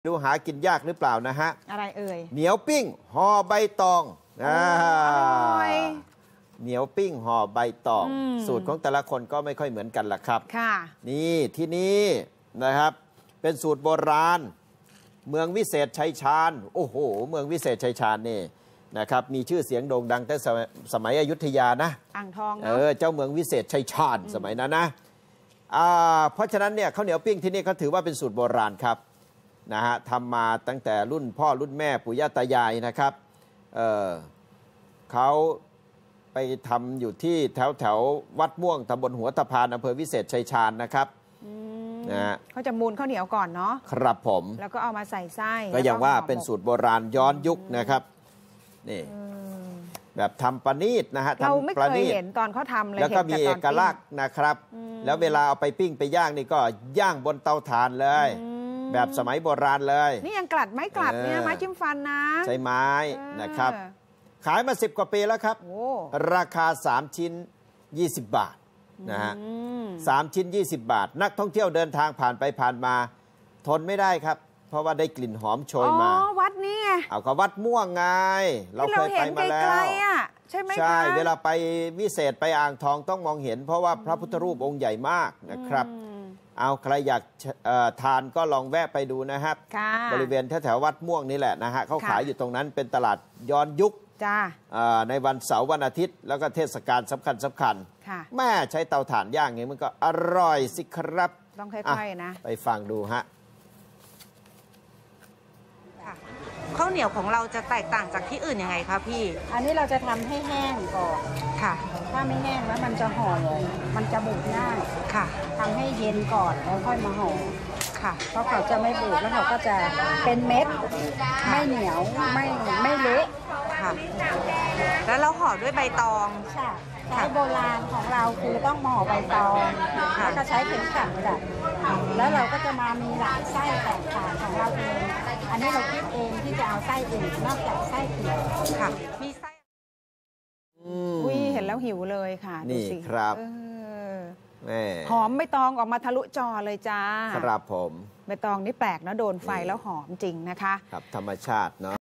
ดูหากินยากหรือเปล่านะฮะอะไรเอ่ยเหนียวปิ้งห่อใบตองอร่อยเหนียวปิ้งห่อใบตองสูตรของแต่ละคนก็ไม่ค่อยเหมือนกันล่ะครับค่ะนี่ที่นี่นะครับเป็นสูตรโบราณเมืองวิเศษชัยชาญโอ้โหเมืองวิเศษชัยชาญนี่นะครับมีชื่อเสียงโด่งดังตั้งสมัยอยุธยานะอ่างทองเนาะเจ้าเมืองวิเศษชัยชาญสมัยนั้นนะเพราะฉะนั้นเนี่ยข้าวเหนียวปิ้งที่นี่เขาถือว่าเป็นสูตรโบราณครับนะฮะทำมาตั้งแต่รุ่นพ่อรุ่นแม่ปู่ย่าตายายนะครับเขาไปทำอยู่ที่แถววัดม่วงตำบลหัวตะพานอำเภอวิเศษชัยชาญนะครับนะเขาจะมูลข้าวเหนียวก่อนเนาะครับผมแล้วก็เอามาใส่ไส้ก็อย่างว่าเป็นสูตรโบราณย้อนยุคนะครับนี่แบบทำประณีตนะฮะเราไม่เคยเห็นตอนเขาทำเลยแล้วก็มีเอกลักษณ์นะครับแล้วเวลาเอาไปปิ้งไปย่างนี่ก็ย่างบนเตาถ่านเลยแบบสมัยโบราณเลยนี่ยังกลัดไม่กลัดเนี่ยไม้จิ้มฟันนะใช้ไม้นะครับขายมา10 กว่าปีแล้วครับราคา3 ชิ้น20 บาทนะฮะ3 ชิ้น20 บาทนักท่องเที่ยวเดินทางผ่านไปผ่านมาทนไม่ได้ครับเพราะว่าได้กลิ่นหอมโชยมาวัดนี่ไงเอาก็วัดม่วงไงเราเคยไปมาแล้วใช่ไหมคะใช่เวลาไปวิเศษไปอ่างทองต้องมองเห็นเพราะว่าพระพุทธรูปองค์ใหญ่มากนะครับเอาใครอยากทานก็ลองแวะไปดูนะครับบริเวณแถววัดม่วงนี่แหละนะฮะเขาขายอยู่ตรงนั้นเป็นตลาดย้อนยุคในวันเสาร์วันอาทิตย์แล้วก็เทศกาลสำคัญแม่ใช้เตาถ่านย่างอย่างนี้มันก็อร่อยสิครับต้องค่อยๆนะไปฟังดูฮะข้าวเหนียวของเราจะแตกต่างจากที่อื่นยังไงคะพี่อันนี้เราจะทำให้แห้งก่อนค่ะถ้าไม่แห้งแล้วมันจะห่อมันจะบูดง่ายค่ะทำให้เย็นก่อนแล้วค่อยมาห่อค่ะเพราะเขาจะไม่บูดแล้วเขาก็จะเป็นเม็ดไม่เหนียวไม่เละค่ะแล้วเราห่อด้วยใบตองใช้โบราณของเราคือต้องห่อใบตองแล้วก็ใช้เข็มขัดจัดแล้วเราก็จะมามีหลายไส้แตกต่างของเราเองอันนี้เราคิดเองที่จะเอาไส้อื่นนอกจากไส้เขียวค่ะมีไส้เห็นแล้วหิวเลยค่ะนี่ครับหอมใบตองออกมาทะลุจอเลยจ้าครับผมใบตองนี่แปลกนะโดนไฟแล้วหอมจริงนะคะครับธรรมชาติเนาะ